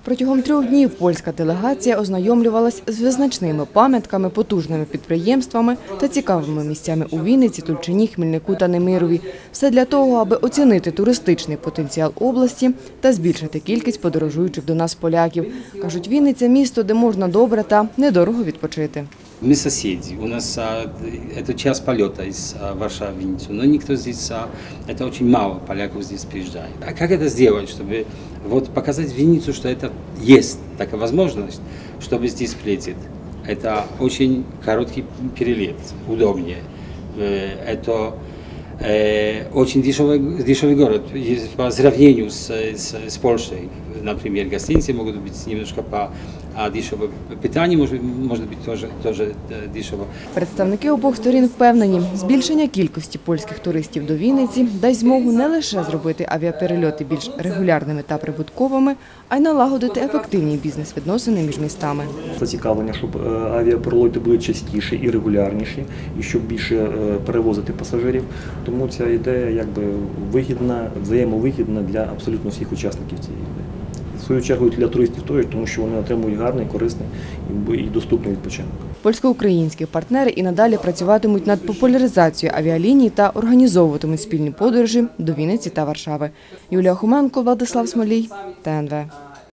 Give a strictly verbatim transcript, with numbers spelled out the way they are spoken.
Протягом трьох днів польська делегація ознайомлювалась з визначними пам'ятками, потужними підприємствами та цікавими місцями у Вінниці, Тульчині, Хмільнику та Немирові. Все для того, аби оцінити туристичний потенціал області та збільшити кількість подорожуючих до нас поляків. Кажуть, Вінниця – місто, де можна добре та недорого відпочити. Мы соседи, у нас а, это час полета из а, Варшавы в Винницу, но никто здесь, а, это очень мало поляков здесь приезжает. А как это сделать, чтобы вот показать Винницу, что это есть такая возможность, чтобы здесь прилететь? Это очень короткий перелет, удобнее. Это э, очень дешевый, дешевый город по сравнению с, с, с Польшей. Например, гостиницы могут быть немножко по а дешево. Питання може, може бути теж, теж дешево. Представники обох сторін впевнені, збільшення кількості польських туристів до Вінниці дасть змогу не лише зробити авіаперельоти більш регулярними та прибутковими, а й налагодити ефективні бізнес-відносини між містами. Зацікавлення, щоб авіаперельоти були частіші і регулярніші, і щоб більше перевозити пасажирів. Тому ця ідея якби вигідна, взаємовигідна для абсолютно всіх учасників цієї ідеї. В свою чергу для туристів теж, тому що вони отримують гарний, корисний і доступний відпочинок. Польсько-українські партнери і надалі працюватимуть над популяризацією авіаліній та організовуватимуть спільні подорожі до Вінниці та Варшави. Юлія Хоменко, Владислав Смолій, Т Н В.